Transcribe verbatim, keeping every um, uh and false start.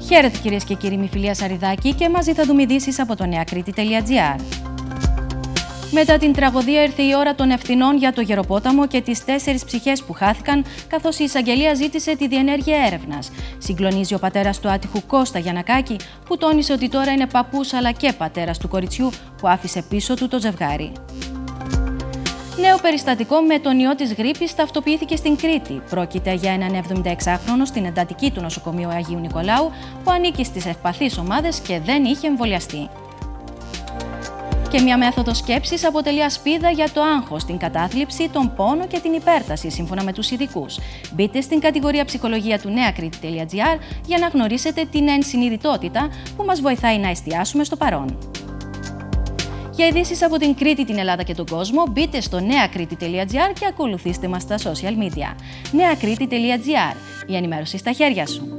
Χαίρετε κυρίες και κύριοι, είμαι η Φιλία Σαριδάκη και μαζί θα δούμε ειδήσεις από το νεακρήτη τελεία τζι άρ. Μετά την τραγωδία ήρθε η ώρα των ευθυνών για το Γεροπόταμο και τις τέσσερις ψυχές που χάθηκαν, καθώς η εισαγγελία ζήτησε τη διενέργεια έρευνας. Συγκλονίζει ο πατέρας του άτυχου Κώστα Γιαννακάκη, που τόνισε ότι τώρα είναι παππούς αλλά και πατέρας του κοριτσιού που άφησε πίσω του το ζευγάρι. Νέο περιστατικό με τον ιό της γρίπης ταυτοποιήθηκε στην Κρήτη. Πρόκειται για έναν εβδομηνταεξάχρονο στην εντατική του νοσοκομείου Αγίου Νικολάου που ανήκει στις ευπαθείς ομάδες και δεν είχε εμβολιαστεί. Και μια μέθοδος σκέψης αποτελεί ασπίδα για το άγχος, την κατάθλιψη, τον πόνο και την υπέρταση, σύμφωνα με τους ειδικούς. Μπείτε στην κατηγορία ψυχολογία του νεακρήτη τελεία τζι άρ για να γνωρίσετε την ενσυνειδητότητα που μας βοηθάει να εστιάσουμε στο παρόν. Για ειδήσεις από την Κρήτη, την Ελλάδα και τον κόσμο, μπείτε στο νεακρήτη τελεία τζι άρ και ακολουθήστε μας στα social media. νεακρήτη τελεία τζι άρ. Η ενημέρωση στα χέρια σου.